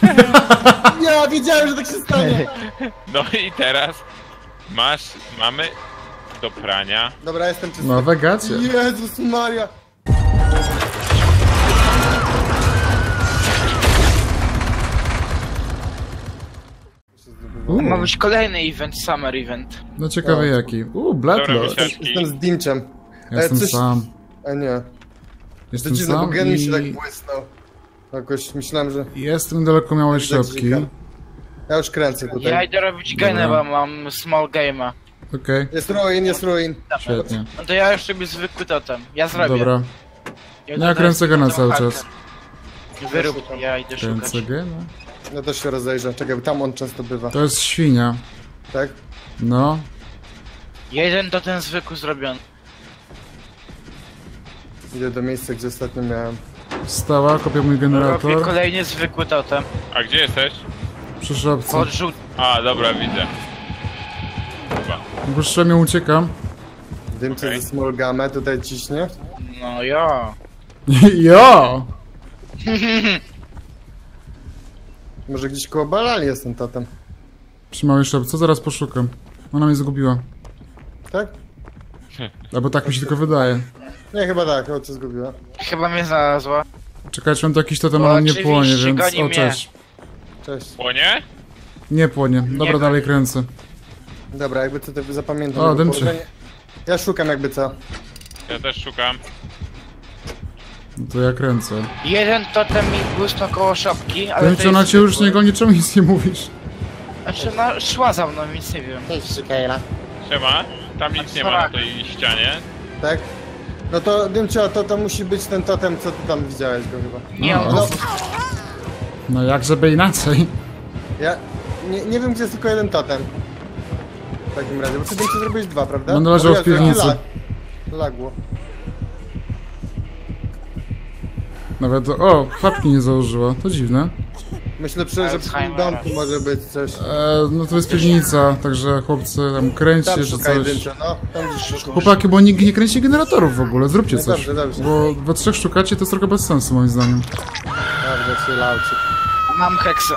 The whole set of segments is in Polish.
Ja wiedziałem, że tak się stanie. No i teraz mamy do prania. Dobra, jestem czysty. Nowe gacie. Jezus Maria. Ma być kolejny event, summer event. No ciekawe jaki. Dobra, Bloodlust. misiaczki. Jestem z Dimczem. Jestem coś- sam. Nie. To Jestem dziwne, bo sam gen mi się tak i błysnął. Jakoś myślałem, że... jestem daleko małej szopki. Ja już kręcę tutaj. Ja idę robić genę, bo mam small game'a. Okej, Jest ruin, jest ruin. świetnie. No to ja już robię zwykły totem. Ja zrobię. Dobra, Ja no ja kręcę go na cały czas. Wyrób, ja idę szukać. Kręcę go, no. Ja też się rozejrzę. Czekaj, tam on często bywa. To jest świnia. Tak? No. Jeden to ten zwykły zrobiony. Idę do miejsca, gdzie ostatnio miałem. Wstała, kopię mój Robię generator. kolejny zwykły totem. A gdzie jesteś? Przy szopce. Pod żółt. A, dobra, widzę. Chyba. Błyszczem uciekam. Dymcie Okej. ze small gamę tutaj ciśnie. No ja. Jo! Może gdzieś koło balali jest ten totem. Przy małej szopce, zaraz poszukam. Ona mnie zgubiła. Tak? Albo tak mi się tylko wydaje. Nie, chyba tak, o co zgubiła. Chyba mnie znalazła. Czekajcie, mam tu jakiś totem, O, ale nie oczywiście, płonie, więc... goni O, mnie. cześć. Cześć. Płonie? Nie płonie. Dobra, goni. dalej kręcę. Dobra, jakby co to zapamiętam. O, jego dymczy. położenie. Ja szukam jakby co. Ja też szukam. No to ja kręcę. Jeden totem mi błysnął koło szopki, ale Wiem, to czy ona jest cię już zwykły. nie goni, czemu nic nie mówisz? Znaczy no, szła za mną, nic nie wiem. Siema. Tam nic nie ma na tej ścianie. Tak? No to Dymcio, to musi być ten totem, co ty tam widziałeś go chyba. Nie, No. on No, No jak żeby inaczej. ja nie wiem, gdzie jest tylko jeden totem. W takim razie, bo ty Dymcio zrobiłeś dwa, prawda? Będę leżał O Jezu, w piwnicy. jaki Lagło. Nawet, o, klapki nie założyła, to dziwne. Myślę, że przy Alzheimera. domku może być coś. No to jest piwnica, także chłopcy tam kręćcie, Tam czy szukaj coś. Dymcio, no. Tam gdzieś szukaj. Chłopaki, bo nikt nie kręci generatorów w ogóle, zróbcie No coś. dobrze, dobrze. Bo we trzech szukacie, to jest trochę bez sensu moim zdaniem. Dobrze, chillaucie. mam heksę.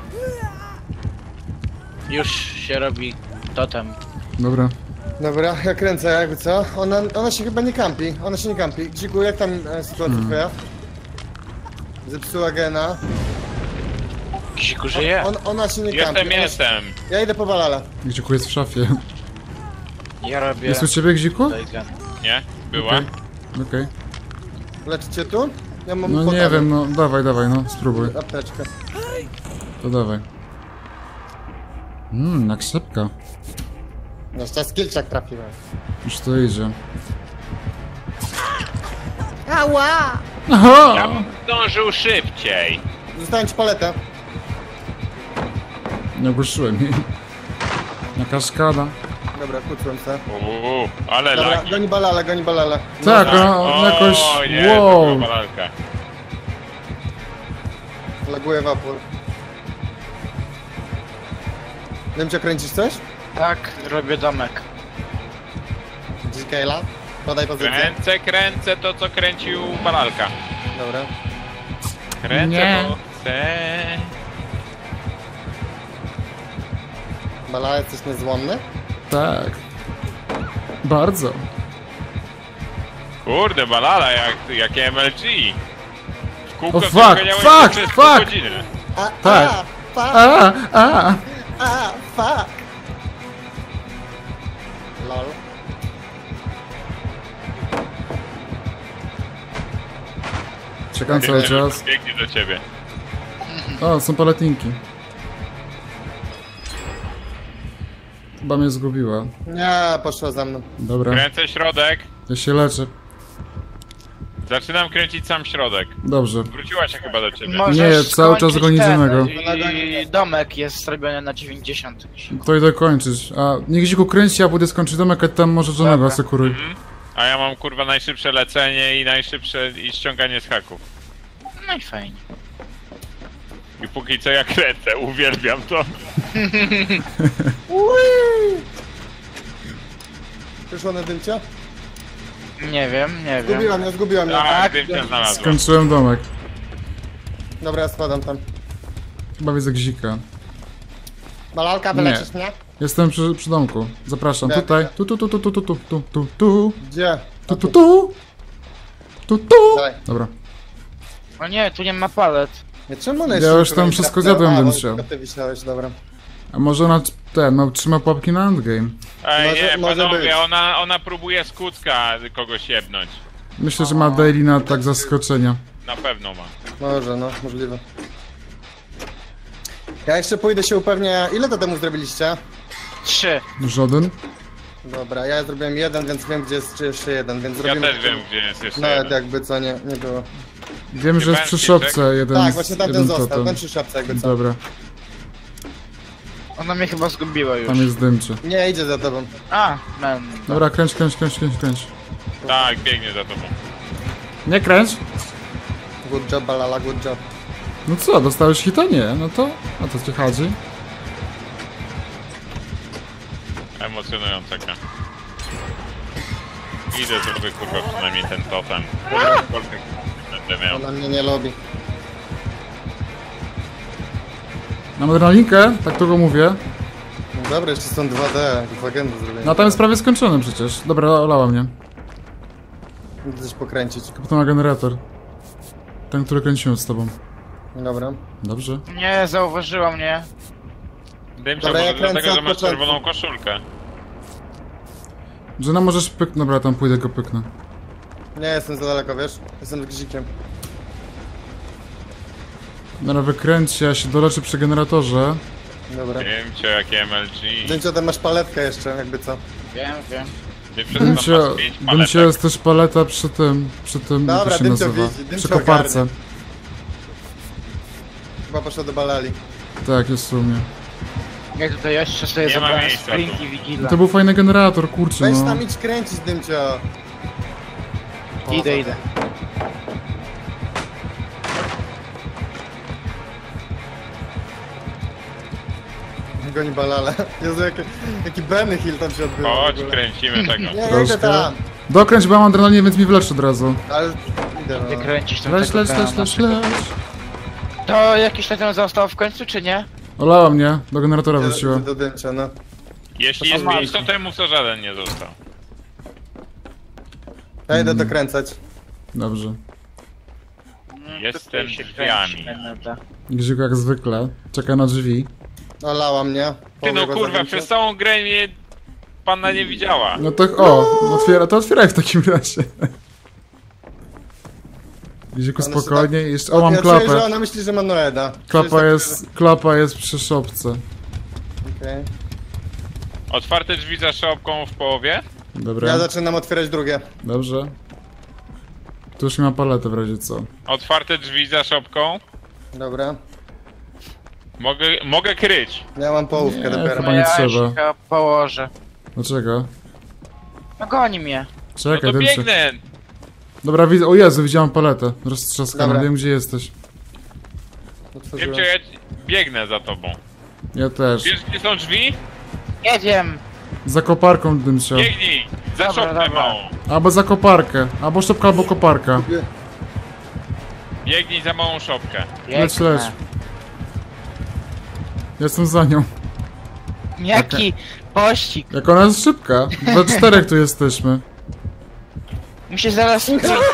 Już się robi totem. Dobra. Dobra, ja kręcę jakby co. Ona się chyba nie kampi. Ona się nie kampi. Dziku, jak tam sytuacja twoja? Zepsuła gena. Gziku żyje? Ona się nie kampi. Jestem. Ja idę po balala. Gdziku jest w szafie. Ja robię... Jest u ciebie, Gdziku? tutaj gen. Nie? Była? Okej. Leczycie tu? Ja mam No nie podanek. wiem, no dawaj, no, spróbuj. Apteczkę. To dawaj. Jak szybko. Jeszcze skillczak trafiłem. Już to idzie. Ała! Aha! Ja bym zdążył szybciej. Zostałem ci paletę. Nie ogłuszyłem jej. Jaka szkoda. Dobra, kucłem se. Ale Dobra, lagi. goni balala. Tak, Tak. ona jakoś... O, nie, Wow! to była balalka. Laguje wapór. Dymcio, kręcisz coś? Tak, robię domek. Dzikejla? Podaj pozycję. Kręcę to, co kręcił balalka. Dobra. Kręcę, Nie. bo chcę. Balala, jesteś niezłomny? Tak. Bardzo. Kurde, balala, jak MLG. W kółko O, fuck, przeganiałeś fuck, przez fuck! pół godziny. Tak. Fuck! Lol. Czekam cały czas. Biegnie do ciebie. O, są paletinki. Chyba mnie zgubiła. Nie, poszła za mną. Dobra, Kręcę środek. ja się leczę. Zaczynam kręcić sam środek. Dobrze. Wróciła się chyba do ciebie. Możesz Nie, cały czas skończyć go nic ten, innego. I domek jest zrobiony na 90. To idę kończyć. A niech Gdziku kręci, a pójdę skończyć domek, a tam może żonego Dobra. asekuruj. A ja mam kurwa najszybsze lecenie i najszybsze ściąganie z haków. No i fajnie. I póki co ja kręcę, uwielbiam to. Przyszło na Dymcia? Nie wiem, nie wiem. Zgubiła mnie. Tak, tym się znalazłem. Skończyłem domek. Dobra, ja spadam tam. Chyba widzę gzika. Balalka, wylecisz mnie? Jestem przy domku. Zapraszam, Tak. tutaj. Tu. Gdzie? Tu. Dawaj. Dobra. O nie, tu nie ma palet. Nie, czemu ona Ja jeszcze już kurwa tam nie wszystko trafiła? zjadłem, A, bym bo chciał. tylko ty wisiałeś, dobra. A może ona trzyma pułapki na endgame? Ej, Może- nie, może panowie, być. ona próbuje z kucka kogoś jebnąć. Myślę, że ma daily na tak zaskoczenia. Na pewno ma. Może, no, możliwe. Ja jeszcze pójdę się upewnię. Ile to temu zrobiliście? 3. Żaden? Dobra, ja zrobiłem jeden, więc wiem, gdzie jest jeszcze jeden, więc Ja zrobimy... też wiem, gdzie jest jeszcze Nawet jeden. jakby co, nie było. Wiem, że jest przy Męski, szopce jeden. Tak, właśnie tamten jeden został, totem. ten przy szapce jakby co. Dobra, Ona mnie chyba zgubiła już. tam jest dymczy. Nie, idzie za tobą. A, men. Dobra, kręć. Tak, biegnie za tobą. Nie kręć! Good job, Balala, good job. No co, dostałeś hita? Nie, no to o co ci chodzi? Emocjonująca gra. Idę zrobię kurwa przynajmniej ten totem. Cokolwiek będę miał. Ona mnie nie lubi. Mam adrenalinkę, tak to go mówię. No dobra, jeszcze są 2D, w agendę zrobiłem. No tam jest prawie skończony przecież. Dobra, olała mnie. Idę coś pokręcić. Potem ma generator. Ten, który kręciłem z tobą. Dobra. Dobrze. Nie, zauważyła mnie. Dymcia, Dobra, ja może dlatego, kręcę że od masz początku. czerwoną koszulkę. Żena możesz pyknąć. Dobra, tam pójdę go pyknę. Nie jestem za daleko, wiesz? Jestem gzikiem. Dobra, wykręć, ja się doleczę przy generatorze. Dobra. Dymcia, jakie MLG. Dzięki, tam masz paletkę jeszcze, jakby co. Wiem. Dymcia, tam masz 5 Dymcie paletek. jest też paleta przy tym, jak Dobra, to się Dymcio nazywa? widzi, Dymcio Przy koparce. ogarnie. Chyba poszła do Balali. Tak, jest w sumie. Ja tutaj jeszcze sobie Nie ma zabrałem miejsca sprint tu. i Vigila. To był fajny generator, kurczę Weź no. tam idź kręcić, Dymcio. Idę. Goni Balala. Jezu, jaki Benny Hill tam się odbywa. w Chodź, ogóle. kręcimy tego. Nie, ja Troszkę. idę tam. Dokręć, bo mam adrenalinę, więc mi wleczy od razu. Ale idę, Nie no. kręcić tam Leć, tego leć, pełna. leć, leć, leć. To jakiś totem został w końcu, czy nie? Olała mnie, do generatora Idę wróciła. do Dymcia, no. Jeśli jest 5 totemów, to żaden nie został. Ja idę dokręcać. Dobrze. Jestem Tutaj się drzwiami. kręci, będę. Grzyku jak zwykle, czeka na drzwi. Olała mnie. Ty no Pobiegła za kurwa, Dymciem. przez całą grę mnie panna nie widziała. No to, to otwieraj w takim razie. Grzyku One się spokojnie, jeszcze, o mam Ja czuję, że klapę. ona myśli, że ma Noeda. Klapa jest przy szopce. Okej. Otwarte drzwi za szopką w połowie. Dobra, Ja zaczynam otwierać drugie. dobrze. Tu już nie ma paletę w razie co. Otwarte drzwi za szopką. Dobra. Mogę kryć. Ja mam połówkę Nie, dopiero. chyba nie ja trzeba. się chyba położę. Dlaczego? No goni mnie. No Czekaj, to dymcie. biegnę. Dobra, widzę, o Jezu, widziałam paletę. Roztrzaskaną, Dobra. wiem gdzie jesteś. Otworzyłem. Dymcio, ja biegnę za tobą. Ja też. Wiesz, gdzie są drzwi? Nie wiem. Za koparką dymcio. Biegnij! Za Dobra, szopkę dobra. małą. Albo za koparkę. Albo szopka, albo koparka. Biegnij za małą szopkę. Leć, leć. Jestem za nią. Jaki pościg. Jak ona jest szybka. We czterech tu jesteśmy. Muszę zaraz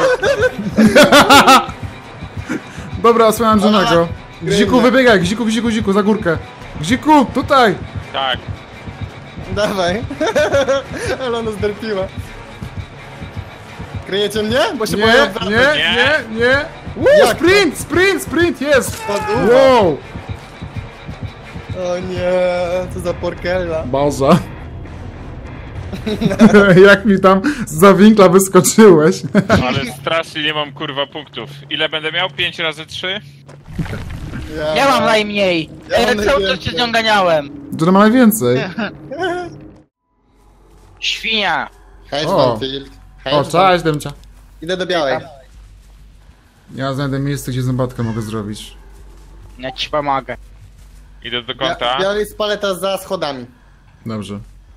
Dobra, osłaniam Johnego. Gziku, Grynne. wybiegaj, Gziku, za górkę. Gziku, tutaj! Tak. Dawaj. Ale ona zderpiła. Kryjecie mnie? Bo się boję Nie, odwracać. nie. Jak to? Sprint, jest! Pod ucho. Wow! O nie, co za porkella. Baza. Jak mi tam za winkla wyskoczyłeś. Ale strasznie nie mam kurwa punktów. Ile będę miał? 5 razy 3? Ja mam najmniej. Ja mam Cały czas najwięcej. się z nią ganiałem. John ma najwięcej. Świnia. Hedge O. Banfield. O, cześć, Demcia. Idę do białej. Ja znajdę miejsce, gdzie zębatkę mogę zrobić. Ja ci pomogę. Idę do kąta. Białej jest paleta za schodami. Dobrze.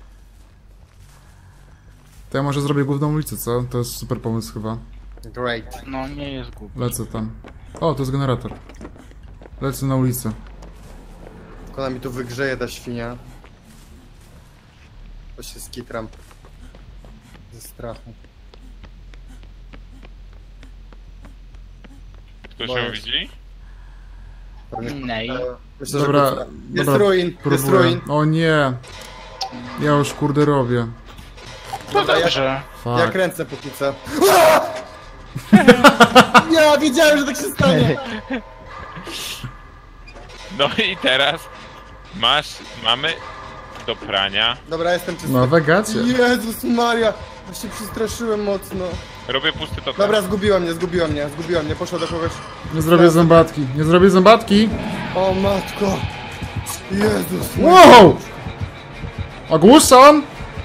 To ja może zrobię główną ulicę, co? To jest super pomysł chyba. Great. No nie jest głupi. Lecę tam. O, to jest generator. Lecę na ulicę. Jak ona mi tu wygrzeje, ta świnia. To się skitram. Ze strachu. Ktoś Boję ją się. widzi? Pewnie- Nej. Myślę, Dobra, że jest dobra, ruin, jest próbuję. ruin. O nie. Ja już kurde robię. To Dobra, dobrze. Ja Fuck. kręcę póki co. Ja wiedziałem, że tak się stanie. No i teraz mamy do prania. Dobra, jestem czysty. Nowe gacie. Jezus Maria! Ja się przestraszyłem mocno. Robię pusty totem. Dobra, zgubiła mnie, poszła do kogoś. Nie zrobię zębatki. Nie zrobię zębatki. O matko! Jezus! Wow! Ogłuszam!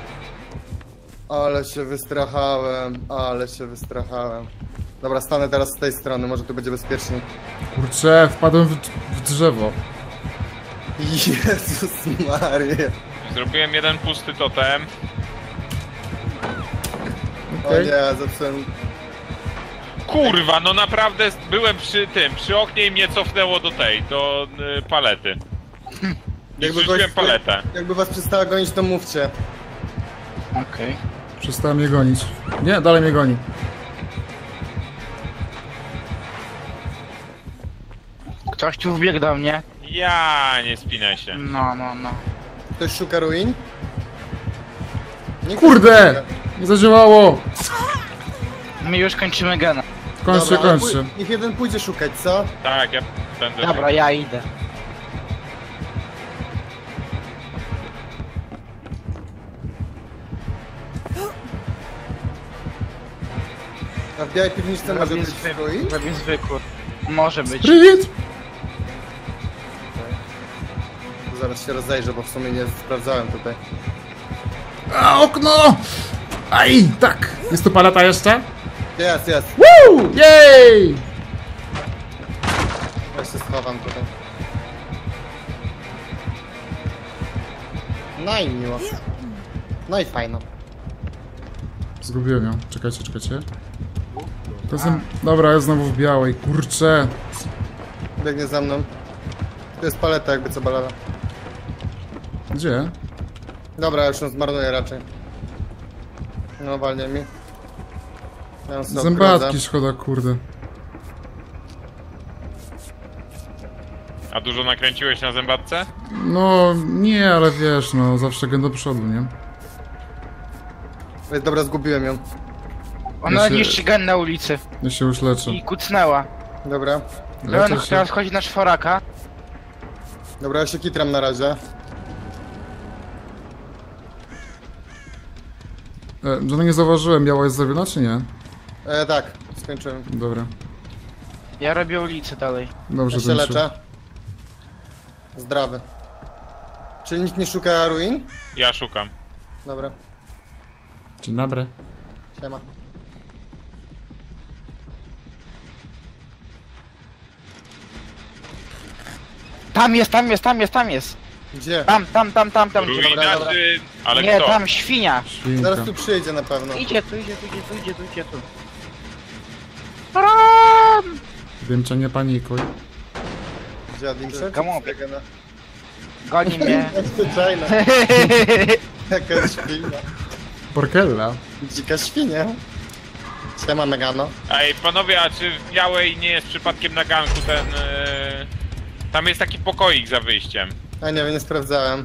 Ale się wystrachałem. Dobra, stanę teraz z tej strony, może tu będzie bezpieczniej. Kurczę, wpadłem w drzewo. Jezus Maria! Zrobiłem jeden pusty totem. O Okej. nie, zepsułem. Kurwa, no naprawdę byłem przy oknie i mnie cofnęło do palety. I wrzuciłem paletę. Jakby was przestała gonić, to mówcie. Okej. Przestałem je gonić. Nie, dalej mnie goni. Ktoś tu wbiegł do mnie. Ja nie spinaj się. No. Ktoś szuka ruin? Nikt Kurde! nie szuka. Nie zadziałało! My już kończymy gena. Kończę, Dobra, ale kończę. niech jeden pójdzie szukać, co? Tak, ja będę... Dobra, ja idę. A w białej piwniczce może być ruin? Robię zwykły. Może być. Привет! Zaraz się rozejrzę, bo w sumie nie sprawdzałem tutaj. A, okno! Aj, tak! Jest tu paleta jeszcze? Jest. Woo! Jej! Ja się schowam tutaj. No i miło. No i fajno. Zgubiłem ją. Czekajcie. To są... Dobra, jest znowu w białej. Kurczę. Biegnie za mną. To jest paleta, jakby co balala. Gdzie? Dobra, już ją zmarnuję raczej. No, walnie mi. Ja ją sobie Zębatki, obgrodzę. szkoda, kurde. A dużo nakręciłeś na zębatce? No, nie, ale wiesz, no, zawsze gen do przodu, nie? Ej, dobra, zgubiłem ją. Ona Ja się- niszczy gen na ulicy. Ja się już leczę. I kucnęła. Dobra. Leczę Leon się. teraz chodzi na czworaka. Dobra, ja się kitram na razie. No nie zauważyłem, biała jest zrobiona, czy nie? Tak, skończyłem. Dobra. Ja robię ulicę dalej. Dobrze, Ja się dobrze. leczę. Zdrowy. Czyli nikt nie szuka ruin? Ja szukam. Dobra, Dzień dobry. siema. Tam jest. Gdzie? Tam. Ruinarzy... Ale Nie, kto? tam świnia. Świnka. Zaraz tu przyjdzie na pewno. Idzie tu. Taram! Wiem cię, nie panikuj. Gdzie Adincze? Gamobie. Goni mnie. Zwyczajna. Jaka świnia. Porkella. Dzika świnia. Siema Megano. Ej, panowie, a czy w białej nie jest przypadkiem na ganku ten... Tam jest taki pokoik za wyjściem. A nie wiem, nie sprawdzałem.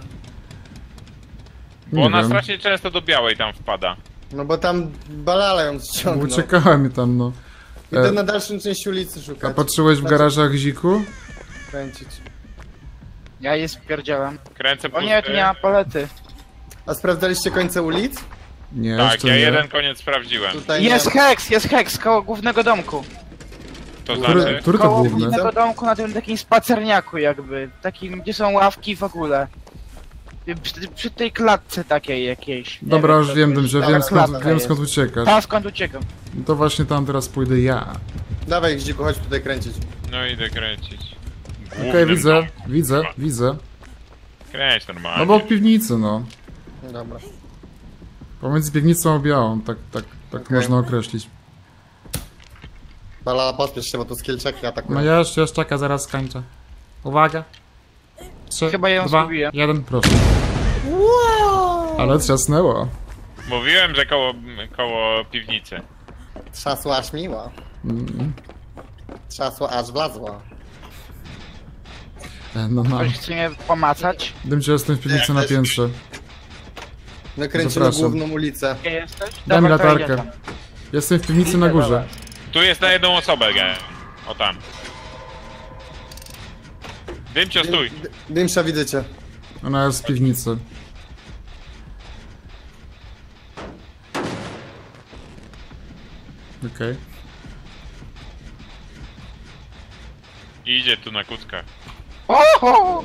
Bo Nie ona wiem. strasznie często do białej tam wpada. No bo tam balala ją ściągnął. Uciekała mi tam, no. Idę na dalszą część ulicy szukać. A patrzyłeś w garażach Ziku? Kręcić. Ja je spierdziałem. Kręcę O pusty. nie, tu nie ma palety. A sprawdzaliście końce ulic? Nie, Tak, jeszcze ja nie. jeden koniec sprawdziłem. Tutaj Jest nie. heks koło głównego domku. To Który, znaczy... który to Koło główny? głównego domku na tym takim spacerniaku jakby. Takim, gdzie są ławki w ogóle. Przy tej klatce takiej jakiejś. Nie Dobra, już co wiem, to jest. że Taka wiem skąd, klatka wiem jest. skąd uciekasz. Tam skąd uciekam. No to właśnie tam teraz pójdę ja. Dawaj Gdziku, chodź tutaj kręcić. No idę kręcić. Okej, Głównym widzę, domem. widzę. Kręć normalnie. No bo w piwnicy, no. Dobra. Pomiędzy piwnicą a białą, tak Okej. można określić. Balala, pospiesz się, bo tu skillczeki atakują. No ja już czeka, zaraz skończę. Uwaga. 3, Chyba ją 2, zgubiłem. 1, proszę. Ale trzasnęło. Mówiłem, że koło piwnicy. Trzasło aż miło. Trzasło aż wlazło. No. Ktoś chce mnie pomacać? Dymcie, jestem w piwnicy na piętrze. My kręcimy Zapraszam. główną ulicę. Gdzie jesteś? Daj mi Dobra, to latarkę. idę tam. Jestem w piwnicy na górze. Tu jest na jedną osobę, o tam. Dymcio, stój. Dymsza widzicie. Ona jest w piwnicy. Okej. Idzie tu na kuckach. Oho!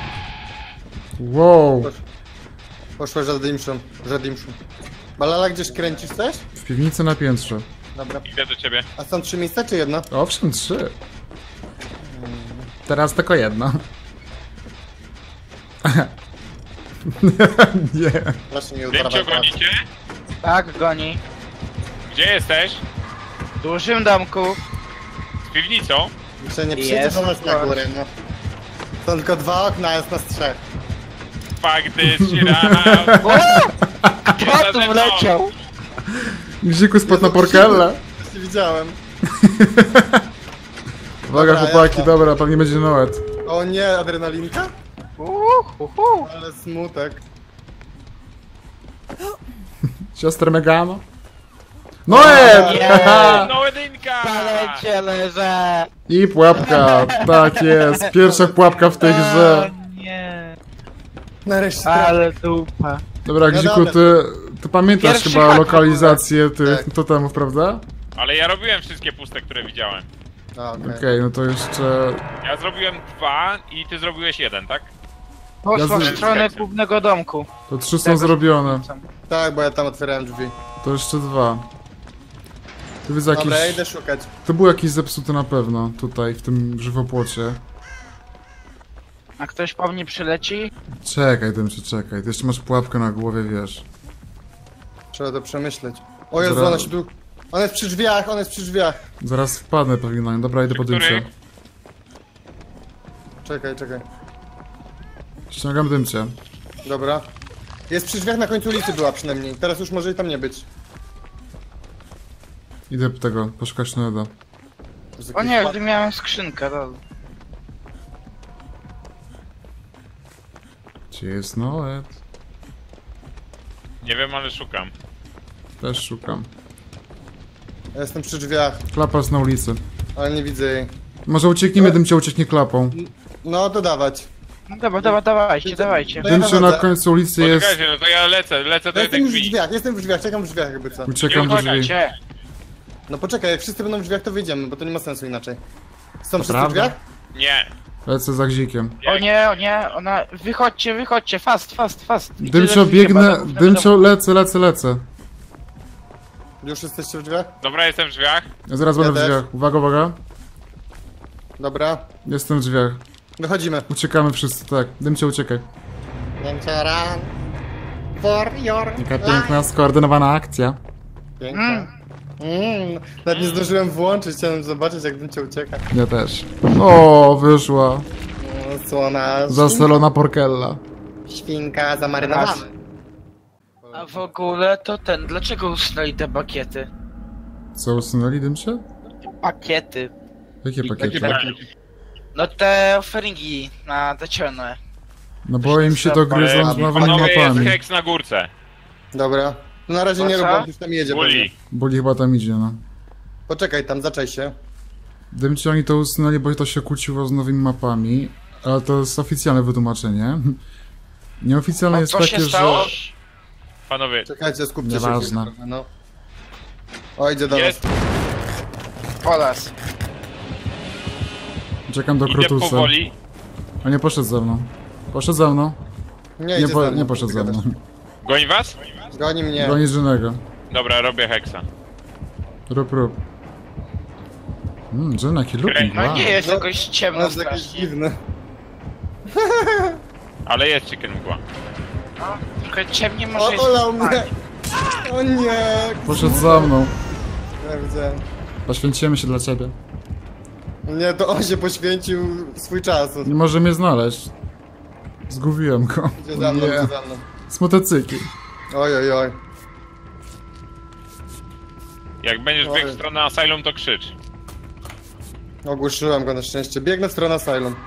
Wow. Poszło za dymszą. Balala, gdzieś kręcisz coś? W piwnicy na piętrze. Dobra. Idę do ciebie. A są 3 miejsca czy jedno? Owszem, 3. Teraz tylko jedno. Nie. Proszę nie Dymcio, udawać. gonicie? Tak, goni. Gdzie jesteś? W dużym domku. Z piwnicą? Jeszcze nie przyjdzie Jest, do nas na proszę. górę, no. Są tylko 2 okna, jest nas 3. Faktycznie raz. Kto tu wleciał? Gziku spadł na porkelle. Właśnie widziałem. Uwaga Dobra, chłopaki, jasne. dobra, pewnie będzie Noet. O nie, adrenalinka? Uhuhu. Ale smutek. Siostry Megano. Noet! Nie. No jedynka! Palecie leżę. I pułapka, tak jest. Pierwsza pułapka w tej grze. Nie. Nareszcie. Ale dupa. Dobra, No Gziku, dobra. ty pamiętasz Pierwszy chyba hak lokalizację tych Tak. totemów, prawda? Ale ja robiłem wszystkie puste, które widziałem. A, okej. Okej, no to jeszcze... Ja zrobiłem 2 i ty zrobiłeś 1, tak? Poszła Ja w stronę głównego domku. To 3 są Tego zrobione. Tak, bo ja tam otwierałem drzwi. To jeszcze 2. Tu widzę jakiś... Dobra, ja idę szukać. To był jakiś zepsuty na pewno, tutaj, w tym żywopłocie. A ktoś po mnie przyleci? Czekaj, Dymczy, czekaj. Ty jeszcze masz pułapkę na głowie, wiesz. Trzeba to przemyśleć. O Jezu, Dobra. ona się tu... On jest przy drzwiach, on jest przy drzwiach. Zaraz wpadnę pewnie na nią. Dobra, idę po Który? Dymcie. Czekaj. Ściągam Dymcie. Dobra. Jest przy drzwiach na końcu ulicy była przynajmniej. Teraz już może i tam nie być. Idę po tego, poszukać Noeda. O nie, gdy miałem skrzynkę, to... Gdzie jest Noed? Nie wiem, ale szukam. Też szukam. Ja jestem przy drzwiach, Klapa jest na ulicy. ale nie widzę jej. Może uciekniemy, Dymcie ucieknie klapą. No, to dawać. No dawajcie. Ja Dymcie na wychodzę. końcu ulicy jest... Poczekajcie, no to ja lecę do Ja jednych jestem już w drzwi. drzwiach, jestem w drzwiach, czekam w drzwiach jakby co. Uciekam do drzwi. Uciekajcie. No poczekaj, jak wszyscy będą w drzwiach to wyjdziemy, bo to nie ma sensu inaczej. Są wszyscy w prawda? drzwiach? Nie. Lecę za Gzikiem. O nie, ona... Wychodźcie, fast. Idzie Dymcio, do drzwi chyba, biegnę, do głównego Dymcio, lecę. Już jesteście w drzwiach? Dobra, jestem w drzwiach. Ja zaraz Ja będę w też. drzwiach. Uwaga. Dobra. Jestem w drzwiach. Wychodzimy. Uciekamy wszyscy, tak. Dymcio, uciekaj. Run for your Jaka piękna, skoordynowana akcja. Piękna. Nawet nie zdążyłem włączyć, chciałem zobaczyć jak bym cię ucieka. Ja też. O, wyszła. Słona Zasolona porkella. świnka zamarynowana. A w ogóle to dlaczego usunęli te bakiety? Co, usunęli Dymcie? Pakiety. Jakie pakiety? No te offeringi na te ciemne. No bo im się to gryzą z nowymi Panowie, jest mapami. heks na górce. Dobra. To na razie nie Co? rób, on już tam jedzie. Uli. pewnie. Boli chyba tam idzie, no. Poczekaj tam, zaczaj się. Dymcie oni to usunęli, bo to się kłóciło z nowymi mapami. Ale to jest oficjalne wytłumaczenie. Nieoficjalne jest Co takie, się stało? że... Panowie, Czekajcie, skupcie się. Nieważne. chwilę trochę, no. O, idzie do nas. jest, Polas. Czekam do idę Krotusa. powoli. A nie poszedł ze mną. Poszedł ze mną. Nie, idzie za mną, Nie poszedł ze mną. Goni was? Goni mnie. Do nic żadnego. Dobra, robię heksa. Rób. Jenna, jaki looking, No wow. nie jest No, jakoś On ciemno jest jakiś strasznie. dziwny. Ale jest chicken mgła. No, trochę ciemnie O, może jest. olał mnie. O nie. Poszedł za mną. Ja widziałem. Poświęcimy się dla ciebie. Nie, to on się poświęcił swój czas. Nie może mnie znaleźć. Zgubiłem go. Idzie za mną, Nie. idzie za mną. Z motocykli. Oj, oj, oj. Jak będziesz biegł w stronę Asylum, to krzycz. Ogłuszyłem go na szczęście. Biegnę w stronę Asylum.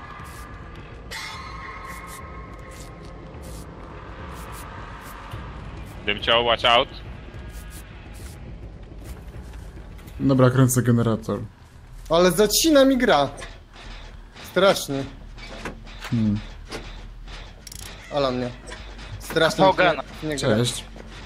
Dymcio, watch out. Dobra, kręcę generator. Ale zacina mi gra. Strasznie. Ale mnie. Strasznie. Pogana. Nie gra. Cześć.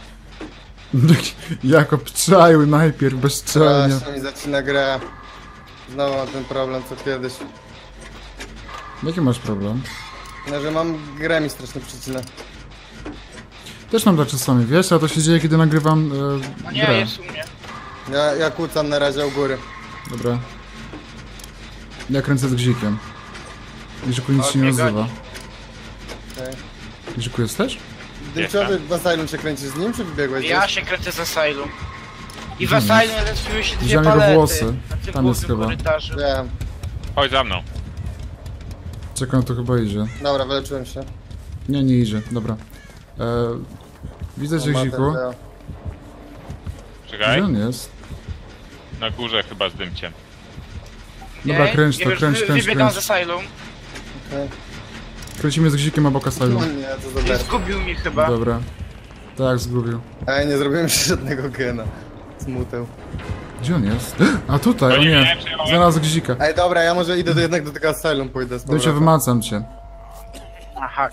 Jakob czaił najpierw bezczelnie. Strasznie mi zacina grę. Znowu mam ten problem co kiedyś. Jaki masz problem? No, że mam grę mi strasznie przycina. Też mam tak czasami, wiesz, a to się dzieje, kiedy nagrywam No nie, grę. jest u mnie. Ja kłócam na razie u góry. Dobra. Ja kręcę z Gzikiem. Grzyku nic się nie Okej, nazywa. Okay. Grzyku jesteś? Dymciowy w Asylum się kręcisz z nim, czy wybiegłeś Ja gdzieś? się kręcę z Asylum. I w Asylum lepiły się dwie Widziałem jego palety. włosy. Na tym Tam jest głównym chyba. korytarzu. Wiem. Chodź za mną. Czekam, to chyba idzie. Dobra, wyleczyłem się. Nie, nie idzie, dobra. Widzę cię, Gziku. Czekaj. Gdzie on jest? Na górze chyba z Dymciem. Dobra, kręć Nie, to, wiesz, kręć. Wybiegam z Asylum. Okay. Kręcimy z Gzikiem obok No Asylum. nie, to za I derb. zgubił mnie chyba. Dobra. Tak, zgubił. Ej, nie zrobiłem jeszcze żadnego gena. Smuteł. Gdzie on jest? A tutaj, To o nie nie. wiem, przyjąłem. Znalazł Gzika. Ej, dobra, ja może idę jednak do tego Asylum pójdę z Dajcie, powrotem. wymacam cię. Aha.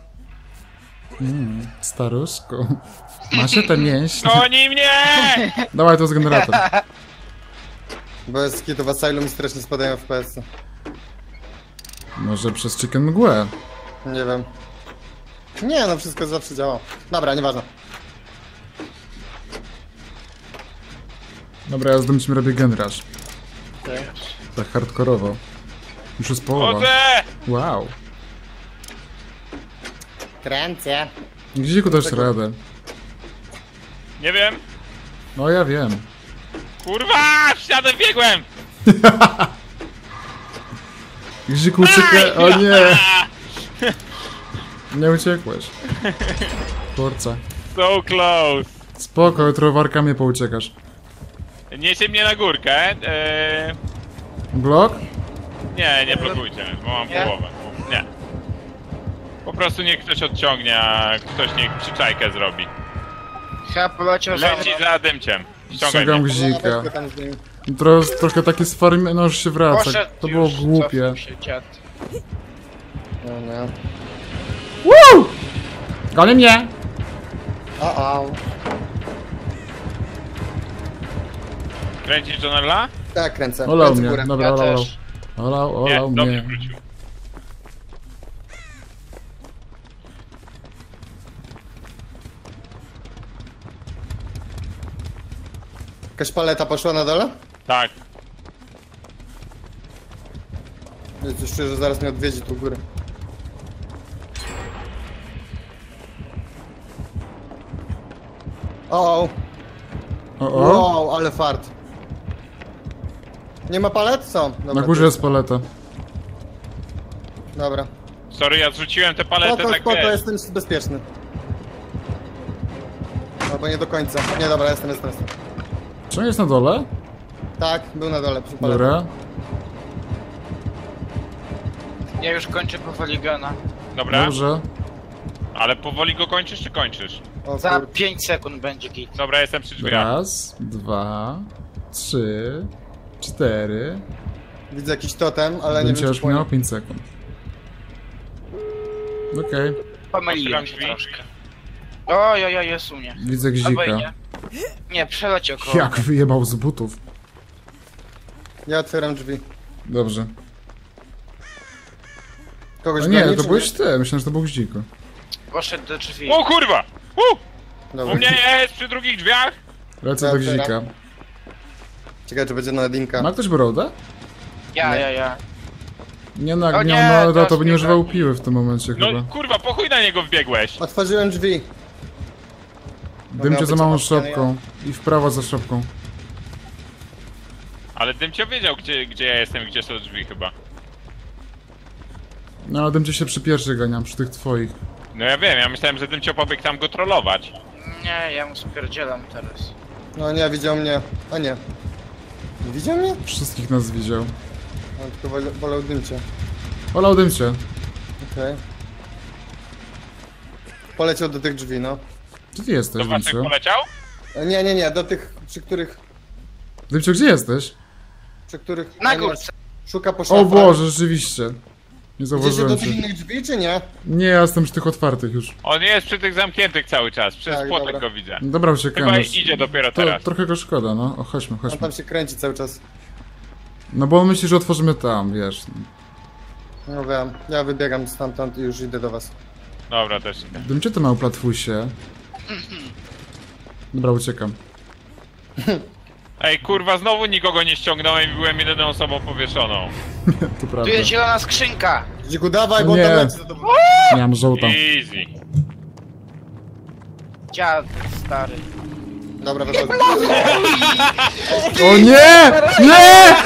Staruszku. Macie te mięśnie? Goni mnie! Dawaj, to jest generator. Bo jest kitu w Asylum i strasznie spadają FPS-y. Może przez Chicken Mgłę. Nie wiem. Nie, no wszystko zawsze działa. Dobra, nieważne. Dobra, ja z Dymciem robię generaż. Okay. Tak hardkorowo. Już jest połowa. Chodzę! Wow. Kręcę. Gziku dasz radę. Nie wiem. No ja wiem. Kurwa! W ścianę biegłem! Gziku uciekaj. O nie! Nie uciekłeś. Kurczę. So close. Spoko, jutro warkami pouciekasz. Niesie mnie na górkę. Blok? Nie blokujcie, bo mam Nie? połowę. Nie. Po prostu niech ktoś odciągnie, a ktoś niech przyczajkę zrobi. Chyba poleciał za Leci mną. za Dymciem. Ściągaj Ściągam mnie. Gzika. Weź go tam z nim. Trochę taki z farmy, no już się wraca. Poszedł To było już, głupie. cofnął się dziad. No, nie. Woo! Goni mnie! O. Kręcisz Jonella? Tak, kręcę. Olał Kręcę mnie, górę. dobra, Ja olał. też. Olał Nie, do mnie mnie. wrócił. Jakaś paleta poszła na dole? Tak. Już czuję, że zaraz mnie odwiedzi tu górę. O. O. Wow, ale fart. Nie ma palet? Są. Dobra, Na górze jest paleta. Dobra. Sorry, ja zrzuciłem te palety Spoko, tak spoko, wiesz. jestem bezpieczny. Albo nie do końca. Nie, dobra, jestem. Czy on jest na dole? Tak, był na dole przy paletach. Dobra. Ja już kończę powoli gana. Dobra, Dobrze. ale powoli go kończysz czy kończysz? O, Za kur... 5 sekund będzie git. Dobra, jestem przy drzwiach. Raz, 2, 3, 4. Widzę jakiś totem, ale nie Będzie wiem już czy płonie. miał 5 sekund. Okej. Pomyliłem się Drzwi. troszkę. Oj, jest u mnie. Widzę Albo i Gzika. nie. Nie, przeleciał koło. Jak wyjebał z butów. Ja otwieram drzwi. Dobrze. Kogoś O nie, goni, to czy byłeś ty. Myślałem, że to był Gziku. Poszedł do drzwi. O kurwa! Dobra. U mnie jest przy drugich drzwiach! Lecę do Gzika. Czekaj, czy będzie na linka. Ma ktoś brodę? Ja. Nie O nagniał, nie, no ale teraz to by nie mnie używał goni. piły w tym momencie No chyba. kurwa, po chuj na niego wbiegłeś! Otworzyłem drzwi. Dymcie za być małą opatrzony, szopką. I w prawo za szopką. Ale Dymcio wiedział, gdzie ja jestem, gdzie są drzwi chyba. No ale Dymcie się przy pierwszych ganiam, przy tych twoich. No ja wiem, ja myślałem, że Dymcio pobiegł tam go trollować. Nie, ja mu spierdzielam teraz. No nie, widział mnie. A nie. Nie widział mnie? Wszystkich nas widział. On tylko wolał dymcie. Olał Dymcie. Okej. Poleciał do tych drzwi, no. Gdzie ty jesteś, Do waszych Dymcio? poleciał? Nie, do tych, Dymcio, gdzie jesteś? przy których... Na a nie, górce. Szuka po szafach. O Boże, rzeczywiście. Nie Idziecie do zauważyłem tych cię. innych drzwi, czy nie? Nie, ja jestem przy tych otwartych już. On jest przy tych zamkniętych cały czas, przez Tak, płotek dobra. go widzę. Dobra, uciekamy. Chyba już. idzie dopiero To teraz. trochę go szkoda, no. O, chodźmy, On chodźmy. tam się kręci cały czas. No bo on myśli, że otworzymy tam, wiesz. No wiem, ja wybiegam stamtąd i już idę do was. Dobra, też idę. Dymcie to miał platfusie. Dobra, uciekam. Ej, kurwa, znowu nikogo nie ściągnąłem i byłem jedyną osobą powieszoną. To Tu prawda. jest zielona skrzynka. Dziku, dawaj, bo on Nie. tam leci za tobą. Miałem żółtą. Easy. Dziad stary. Dobra, wychodzę. O nie! Nie!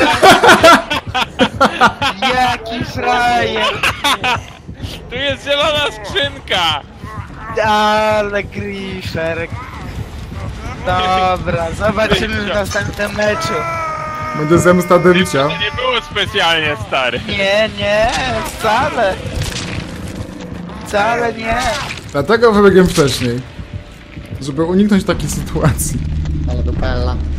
Jaki frajer. Tu jest zielona skrzynka! Ale Griffer. Dobra, zobaczymy w następnym meczu. Będzie zemsta Dymcia. To nie było specjalnie, stary. Nie, wcale. Wcale nie. Dlatego wybiegłem wcześniej. Żeby uniknąć takiej sytuacji. Ale do pella.